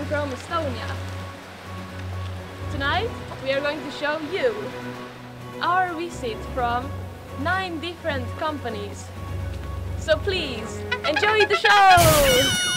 from Estonia. Tonight we are going to show you our visit from 9 different companies. So please, enjoy the show!